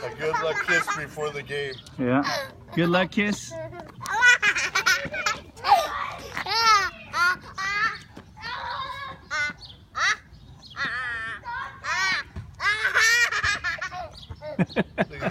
A good luck kiss before the game. Yeah. Good luck kiss. Look